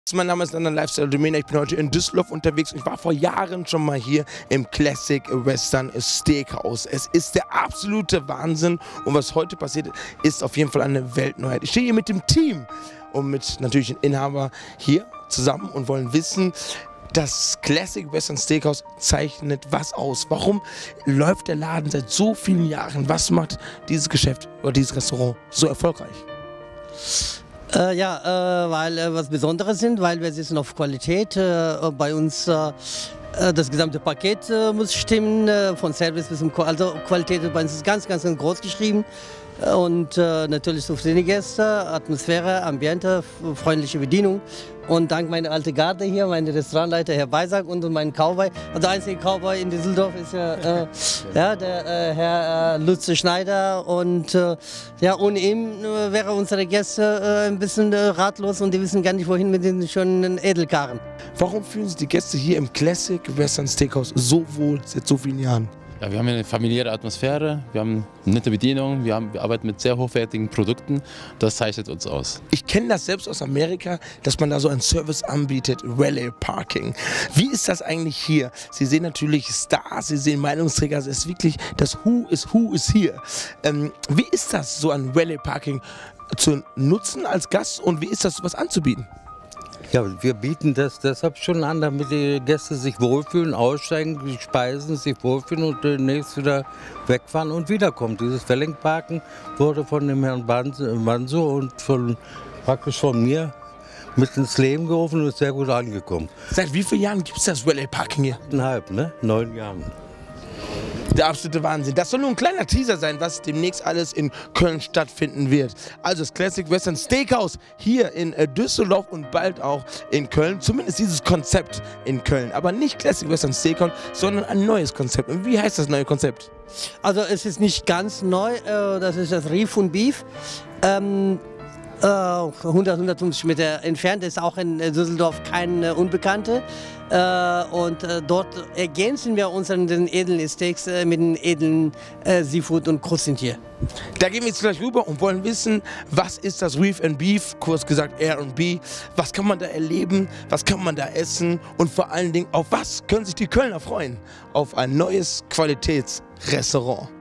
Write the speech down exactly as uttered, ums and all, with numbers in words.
Mein Name ist London Lifestyle Domain. Ich bin heute in Düsseldorf unterwegs und ich war vor Jahren schon mal hier im Classic Western Steakhouse. Es ist der absolute Wahnsinn und was heute passiert, ist auf jeden Fall eine Weltneuheit. Ich stehe hier mit dem Team und mit natürlich dem Inhaber hier zusammen und wollen wissen, das Classic Western Steakhouse zeichnet was aus? Warum läuft der Laden seit so vielen Jahren? Was macht dieses Geschäft oder dieses Restaurant so erfolgreich? Äh, ja, äh, weil äh, was Besonderes sind, weil wir sitzen auf Qualität. Äh, bei uns äh, das gesamte Paket äh, muss stimmen, äh, von Service bis zum Ko also Qualität bei uns ist ganz, ganz, ganz groß geschrieben. Und äh, natürlich zufriedene Gäste, Atmosphäre, Ambiente, freundliche Bedienung. Und dank meiner alten Garde hier, mein Restaurantleiter Herr Beisack und mein Cowboy. Also der einzige Cowboy in Düsseldorf ist ja, äh, ja der äh, Herr äh, Lutze Schneider. Und äh, ja, ohne ihn äh, wären unsere Gäste äh, ein bisschen äh, ratlos und die wissen gar nicht, wohin mit den schönen Edelkarren. Warum fühlen sich die Gäste hier im Classic Western Steakhouse so wohl seit so vielen Jahren? Ja, wir haben eine familiäre Atmosphäre, wir haben eine nette Bedienung, wir, haben, wir arbeiten mit sehr hochwertigen Produkten. Das zeichnet uns aus. Ich kenne das selbst aus Amerika, dass man da so einen Service anbietet, Valet Parking. Wie ist das eigentlich hier? Sie sehen natürlich Stars, Sie sehen Meinungsträger, es ist wirklich das Who is Who is hier. Ähm, wie ist das, so ein Valet Parking zu nutzen als Gast und wie ist das, sowas anzubieten? Ja, wir bieten das deshalb schon an, damit die Gäste sich wohlfühlen, aussteigen, speisen, sich wohlfühlen und demnächst wieder wegfahren und wiederkommen. Dieses Valet-Parken wurde von dem Herrn Banso und von, praktisch von mir mit ins Leben gerufen und ist sehr gut angekommen. Seit wie vielen Jahren gibt es das Valet Parking hier? Eineinhalb, ne? Neun Jahren. Der absolute Wahnsinn. Das soll nur ein kleiner Teaser sein, was demnächst alles in Köln stattfinden wird. Also das Classic Western Steakhouse hier in Düsseldorf und bald auch in Köln. Zumindest dieses Konzept in Köln. Aber nicht Classic Western Steakhouse, sondern ein neues Konzept. Und wie heißt das neue Konzept? Also es ist nicht ganz neu, äh, das ist das Reef und Beef. Ähm, hundert, hundertfünfzig Meter entfernt, ist auch in Düsseldorf kein äh, Unbekannte. Äh, und äh, dort ergänzen wir unseren den edlen Steaks äh, mit den edlen äh, Seafood und Krusten hier. Da gehen wir jetzt gleich rüber und wollen wissen, was ist das Reef and Beef, kurz gesagt R und B, was kann man da erleben, was kann man da essen und vor allen Dingen, auf was können sich die Kölner freuen? Auf ein neues Qualitätsrestaurant.